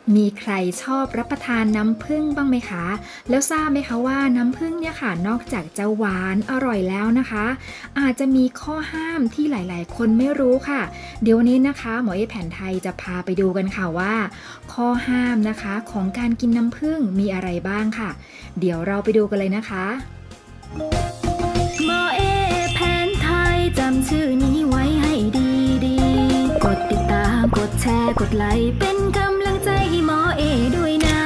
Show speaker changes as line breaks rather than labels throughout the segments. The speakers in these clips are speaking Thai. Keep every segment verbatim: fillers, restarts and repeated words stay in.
มีใครชอบรับประทานน้ำผึ้งบ้างไหมคะแล้วทราบไหมคะว่าน้ำผึ้งเนี่ยค่ะนอกจากจะหวานอร่อยแล้วนะคะอาจจะมีข้อห้ามที่หลายๆคนไม่รู้ค่ะเดี๋ยววันนี้นะคะหมอเอแผนไทยจะพาไปดูกันค่ะว่าข้อห้ามนะคะของการกินน้ำผึ้งมีอะไรบ้างค่ะเดี๋ยวเราไปดูกันเลยนะคะ
หมอเอแผนไทยจำชื่อนี้ไว้ให้ดีดีกดติดตามกดแชร์กดไลค์เป็นกำลังใจให้หมอเอด้วยนะ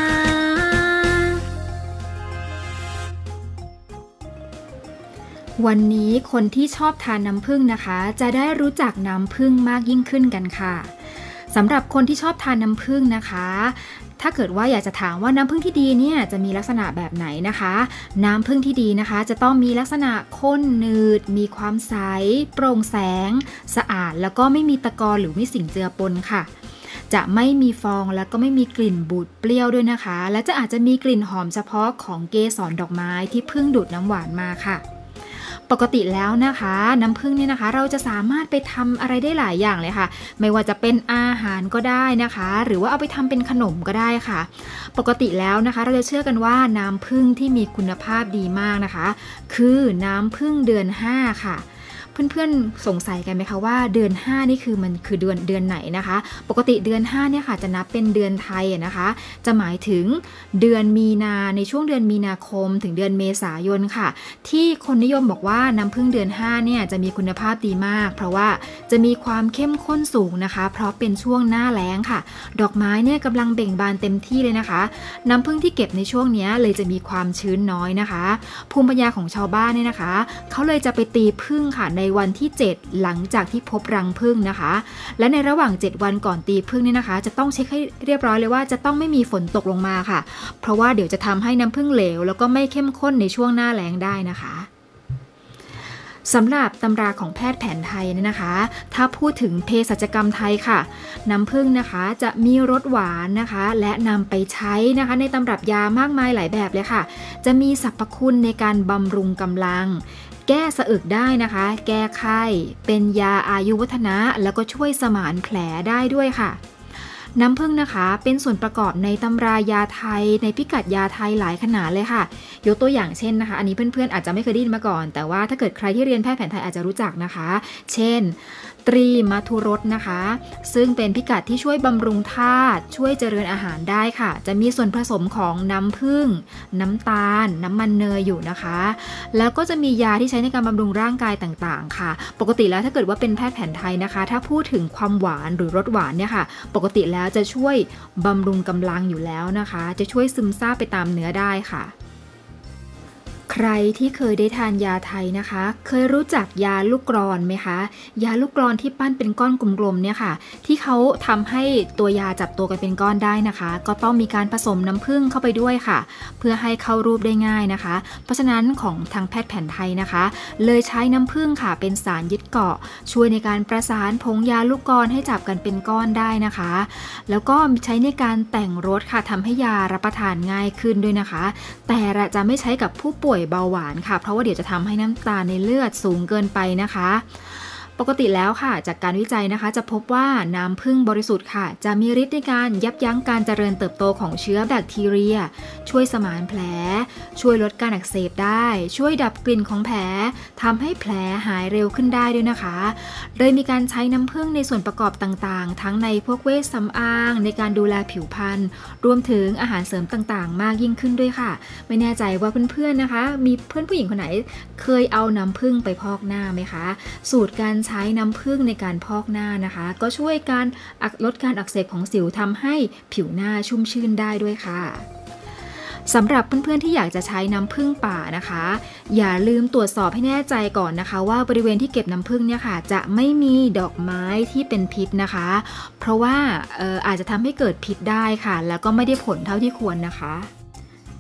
วันนี้คนที่ชอบทานน้ำผึ้งนะคะจะได้รู้จักน้ำผึ้งมากยิ่งขึ้นกันค่ะสำหรับคนที่ชอบทานน้ำผึ้งนะคะถ้าเกิดว่าอยากจะถามว่าน้ำผึ้งที่ดีเนี่ยจะมีลักษณะแบบไหนนะคะน้ำผึ้งที่ดีนะคะจะต้องมีลักษณะข้นหนืดมีความใสโปร่งแสงสะอาดแล้วก็ไม่มีตะกอนหรือมีสิ่งเจือปนค่ะจะไม่มีฟองแล้วก็ไม่มีกลิ่นบูดเปรี้ยวด้วยนะคะและจะอาจจะมีกลิ่นหอมเฉพาะของเกสรดอกไม้ที่ผึ้งดูดน้ำหวานมาค่ะปกติแล้วนะคะน้ำผึ้งเนี่ยนะคะเราจะสามารถไปทำอะไรได้หลายอย่างเลยค่ะไม่ว่าจะเป็นอาหารก็ได้นะคะหรือว่าเอาไปทำเป็นขนมก็ได้ค่ะปกติแล้วนะคะเราจะเชื่อกันว่าน้ำผึ้งที่มีคุณภาพดีมากนะคะคือน้ำผึ้งเดือนห้าค่ะเพื่อนๆสงสัยกันไหมคะว่าเดือนห้านี่คือมันคือเดือนเดือนไหนนะคะปกติเดือนห้าเนี่ยค่ะจะนับเป็นเดือนไทยนะคะจะหมายถึงเดือนมีนาในช่วงเดือนมีนาคมถึงเดือนเมษายนค่ะที่คนนิยมบอกว่าน้ำผึ้งเดือนห้าเนี่ยจะมีคุณภาพดีมากเพราะว่าจะมีความเข้มข้นสูงนะคะเพราะเป็นช่วงหน้าแล้งค่ะดอกไม้เนี่ยกำลังเบ่งบานเต็มที่เลยนะคะน้ำผึ้งที่เก็บในช่วงนี้เลยจะมีความชื้นน้อยนะคะภูมิปัญญาของชาวบ้านเนี่ยนะคะเขาเลยจะไปตีผึ้งค่ะในวันที่เจ็ดหลังจากที่พบรังผึ้งนะคะและในระหว่างเจ็ดวันก่อนตีผึ้งนี่นะคะจะต้องเช็คให้เรียบร้อยเลยว่าจะต้องไม่มีฝนตกลงมาค่ะเพราะว่าเดี๋ยวจะทำให้น้ำผึ้งเหลวแล้วก็ไม่เข้มข้นในช่วงหน้าแล้งได้นะคะสำหรับตำราของแพทย์แผนไทยเนี่ยนะคะถ้าพูดถึงเภสัชกรรมไทยค่ะน้ำผึ้งนะคะจะมีรสหวานนะคะและนำไปใช้นะคะในตำรับยามากมายหลายแบบเลยค่ะจะมีสรรพคุณในการบำรุงกำลังแก้สะอึกได้นะคะแก้ไข้เป็นยาอายุวัฒนะแล้วก็ช่วยสมานแผลได้ด้วยค่ะน้ำผึ้งนะคะเป็นส่วนประกอบในตำรายาไทยในพิกัดยาไทยหลายขนาดเลยค่ะยกตัวอย่างเช่นนะคะอันนี้เพื่อนๆอาจจะไม่เคยได้ยินมาก่อนแต่ว่าถ้าเกิดใครที่เรียนแพทย์แผนไทยอาจจะรู้จักนะคะเช่นตรีมัทุรสนะคะซึ่งเป็นพิกัดที่ช่วยบำรุงธาตุช่วยเจริญอาหารได้ค่ะจะมีส่วนผสมของน้ำผึ้งน้ำตาลน้ำมันเนยอยู่นะคะแล้วก็จะมียาที่ใช้ในการบำรุงร่างกายต่างๆค่ะปกติแล้วถ้าเกิดว่าเป็นแพทย์แผนไทยนะคะถ้าพูดถึงความหวานหรือรสหวานเนี่ยค่ะปกติแล้วจะช่วยบำรุงกำลังอยู่แล้วนะคะจะช่วยซึมซาบไปตามเนื้อได้ค่ะใครที่เคยได้ทานยาไทยนะคะเคยรู้จักยาลูกกรอนไหมคะยาลูกกรอนที่ปั้นเป็นก้อนกลมๆเนี่ยค่ะที่เขาทำให้ตัวยาจับตัวกันเป็นก้อนได้นะคะก็ต้องมีการผสมน้ำผึ้งเข้าไปด้วยค่ะเพื่อให้เข้ารูปได้ง่ายนะคะเพราะฉะนั้นของทางแพทย์แผนไทยนะคะเลยใช้น้ำผึ้งค่ะเป็นสารยึดเกาะช่วยในการประสานผงยาลูกกรอนให้จับกันเป็นก้อนได้นะคะแล้วก็ใช้ในการแต่งรสค่ะทำให้ยารับประทานง่ายขึ้นด้วยนะคะแต่จะไม่ใช้กับผู้ป่วยเบาหวานค่ะเพราะว่าเดี๋ยวจะทำให้น้ำตาลในเลือดสูงเกินไปนะคะปกติแล้วค่ะจากการวิจัยนะคะจะพบว่าน้ำผึ้งบริสุทธิ์ค่ะจะมีฤทธิ์ในการยับยั้งการเจริญเติบโตของเชื้อแบคทีเรียช่วยสมานแผลช่วยลดการอักเสบได้ช่วยดับกลิ่นของแผลทำให้แผลหายเร็วขึ้นได้ด้วยนะคะเลยมีการใช้น้ำผึ้งในส่วนประกอบต่างๆทั้งในพวกเวชสำอางในการดูแลผิวพรรณรวมถึงอาหารเสริมต่างๆมากยิ่งขึ้นด้วยค่ะไม่แน่ใจว่าเพื่อนๆนะคะมีเพื่อนผู้หญิงคนไหนเคยเอาน้ำผึ้งไปพอกหน้าไหมคะสูตรการใช้น้ำผึ้งในการพอกหน้านะคะก็ช่วยการลดการอักเสบของสิวทำให้ผิวหน้าชุ่มชื่นได้ด้วยค่ะสำหรับเพื่อนๆที่อยากจะใช้น้ำผึ้งป่านะคะอย่าลืมตรวจสอบให้แน่ใจก่อนนะคะว่าบริเวณที่เก็บน้ำผึ้งเนี่ยค่ะจะไม่มีดอกไม้ที่เป็นพิษนะคะเพราะว่าเอ่ออาจจะทำให้เกิดพิษได้ค่ะแล้วก็ไม่ได้ผลเท่าที่ควรนะคะ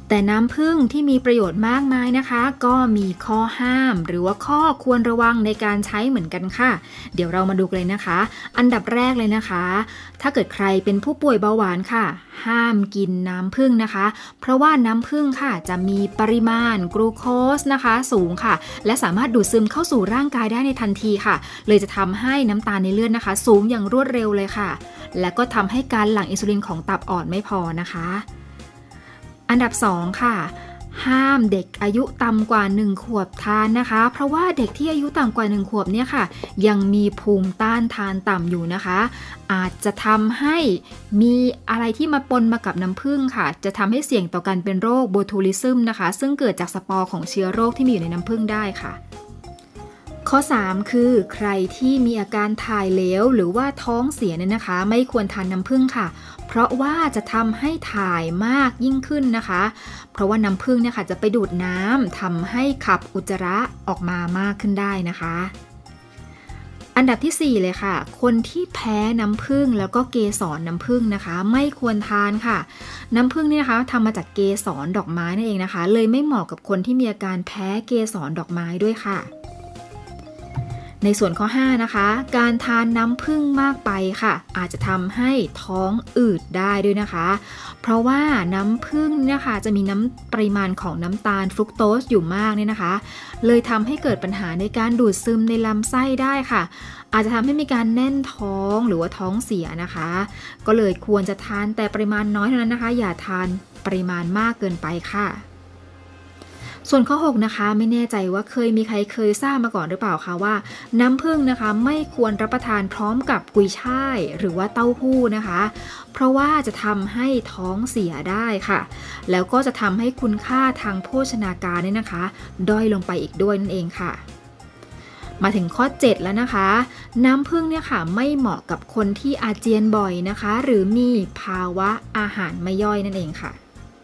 แต่น้ำผึ้งที่มีประโยชน์มากมายนะคะก็มีข้อห้ามหรือว่าข้อควรระวังในการใช้เหมือนกันค่ะเดี๋ยวเรามาดูกันเลยนะคะอันดับแรกเลยนะคะถ้าเกิดใครเป็นผู้ป่วยเบาหวานค่ะห้ามกินน้ำผึ้งนะคะเพราะว่าน้ำผึ้งค่ะจะมีปริมาณกลูโคสนะคะสูงค่ะและสามารถดูดซึมเข้าสู่ร่างกายได้ในทันทีค่ะเลยจะทำให้น้ำตาลในเลือดนะคะสูงอย่างรวดเร็วเลยค่ะและก็ทำให้การหลั่งอินซูลินของตับอ่อนไม่พอนะคะอันดับสองค่ะห้ามเด็กอายุต่ำกว่าหนึ่งขวบทานนะคะเพราะว่าเด็กที่อายุต่ำกว่าหนึ่งขวบเนี่ยค่ะยังมีภูมิต้านทานต่ำอยู่นะคะอาจจะทำให้มีอะไรที่มาปนมากับน้ำผึ้งค่ะจะทำให้เสี่ยงต่อการเป็นโรคโบทูลิซึมนะคะซึ่งเกิดจากสปอร์ของเชื้อโรคที่มีอยู่ในน้ำผึ้งได้ค่ะข้อสามคือใครที่มีอาการถ่ายเหลวหรือว่าท้องเสียเนี่ยนะคะไม่ควรทานน้ำผึ้งค่ะเพราะว่าจะทำให้ถ่ายมากยิ่งขึ้นนะคะเพราะว่าน้ำผึ้งเนี่ยค่ะจะไปดูดน้ำทำให้ขับอุจจาระออกมามากขึ้นได้นะคะอันดับที่สี่เลยค่ะคนที่แพ้น้ำผึ้งแล้วก็เกสรน้ำผึ้งนะคะไม่ควรทานค่ะน้ำผึ้งนี่นะคะทำมาจากเกสรดอกไม้นั่นเองนะคะเลยไม่เหมาะกับคนที่มีอาการแพ้เกสรดอกไม้ด้วยค่ะในส่วนข้อห้านะคะการทานน้ำผึ้งมากไปค่ะอาจจะทำให้ท้องอืดได้ด้วยนะคะเพราะว่าน้ำผึ้งเนี่ยค่ะจะมีน้ำปริมาณของน้ำตาลฟรุกโตสอยู่มากเนี่ยนะคะเลยทำให้เกิดปัญหาในการดูดซึมในลำไส้ได้ค่ะอาจจะทำให้มีการแน่นท้องหรือว่าท้องเสียนะคะก็เลยควรจะทานแต่ปริมาณน้อยเท่านั้นนะคะอย่าทานปริมาณมากเกินไปค่ะส่วนข้อหกนะคะไม่แน่ใจว่าเคยมีใครเคยทราบมาก่อนหรือเปล่าคะว่าน้ำผึ้งนะคะไม่ควรรับประทานพร้อมกับกุยช่ายหรือว่าเต้าหู้นะคะเพราะว่าจะทำให้ท้องเสียได้ค่ะแล้วก็จะทำให้คุณค่าทางโภชนาการเนี่ยนะคะด้อยลงไปอีกด้วยนั่นเองค่ะมาถึงข้อเจ็ดแล้วนะคะน้ำผึ้งเนี่ยค่ะไม่เหมาะกับคนที่อาเจียนบ่อยนะคะหรือมีภาวะอาหารไม่ย่อยนั่นเองค่ะ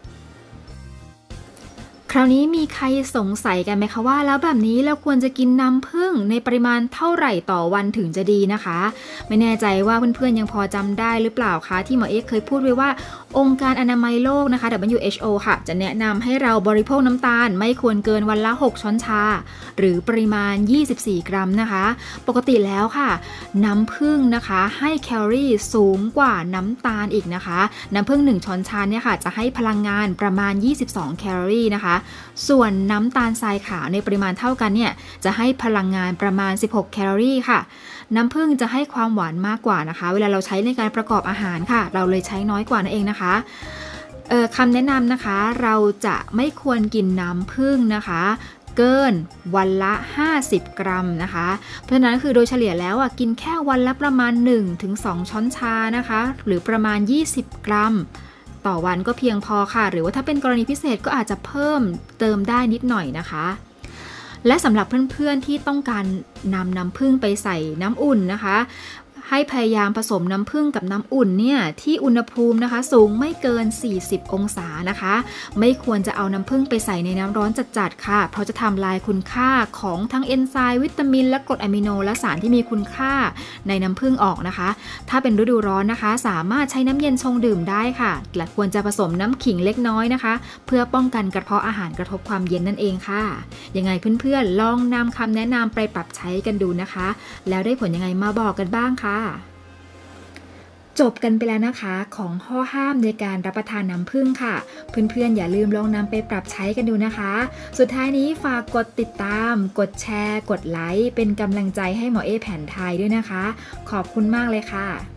คราวนี้มีใครสงสัยกันไหมคะว่าแล้วแบบนี้เราควรจะกินน้ำผึ้งในปริมาณเท่าไหร่ต่อวันถึงจะดีนะคะไม่แน่ใจว่าเพื่อนๆยังพอจำได้หรือเปล่าคะที่หมอเอ็กเคยพูดไว้ว่าองค์การอนามัยโลกนะคะ ดับเบิลยู เอช โอ ค่ะจะแนะนำให้เราบริโภคน้ำตาลไม่ควรเกินวันละหกช้อนชาหรือปริมาณยี่สิบสี่กรัมนะคะปกติแล้วค่ะน้ำผึ้งนะคะให้แคลอรี่สูงกว่าน้ำตาลอีกนะคะน้ำผึ้งหนึ่งช้อนชาเนี่ยค่ะจะให้พลังงานประมาณยี่สิบสองแคลอรี่นะคะส่วนน้ำตาลทรายขาวในปริมาณเท่ากันเนี่ยจะให้พลังงานประมาณสิบหกแคลอรี่ค่ะน้ำผึ้งจะให้ความหวานมากกว่านะคะเวลาเราใช้ในการประกอบอาหารค่ะเราเลยใช้น้อยกว่านั่นเองนะคะเอ่อคำแนะนำนะคะเราจะไม่ควรกินน้ำผึ้งนะคะเกินวันละห้าสิบกรัมนะคะเพราะฉะนั้นคือโดยเฉลี่ยแล้วอ่ะกินแค่วันละประมาณ หนึ่งถึงสอง ช้อนชานะคะหรือประมาณยี่สิบกรัมต่อวันก็เพียงพอค่ะหรือว่าถ้าเป็นกรณีพิเศษก็อาจจะเพิ่มเติมได้นิดหน่อยนะคะและสำหรับเพื่อนๆที่ต้องการนำน้ำผึ้งไปใส่น้ำอุ่นนะคะให้พยายามผสมน้ำผึ้งกับน้ำอุ่นเนี่ยที่อุณหภูมินะคะสูงไม่เกินสี่สิบองศานะคะไม่ควรจะเอาน้ำผึ้งไปใส่ในน้ำร้อนจัดๆค่ะเพราะจะทำลายคุณค่าของทั้งเอนไซม์วิตามินและกรดอะมิโนและสารที่มีคุณค่าในน้ำผึ้งออกนะคะถ้าเป็นฤดูร้อนนะคะสามารถใช้น้ำเย็นชงดื่มได้ค่ะและควรจะผสมน้ำขิงเล็กน้อยนะคะเพื่อป้องกันกระเพาะอาหารกระทบความเย็นนั่นเองค่ะยังไงเพื่อนๆลองนำคำแนะนำไปปรับใช้กันดูนะคะแล้วได้ผลยังไงมาบอกกันบ้างค่ะจบกันไปแล้วนะคะของข้อห้ามในการรับประทานน้ำผึ้งค่ะเพื่อนๆอย่าลืมลองนำไปปรับใช้กันดูนะคะสุดท้ายนี้ฝากกดติดตามกดแชร์กดไลค์เป็นกำลังใจให้หมอเอแผนไทยด้วยนะคะขอบคุณมากเลยค่ะ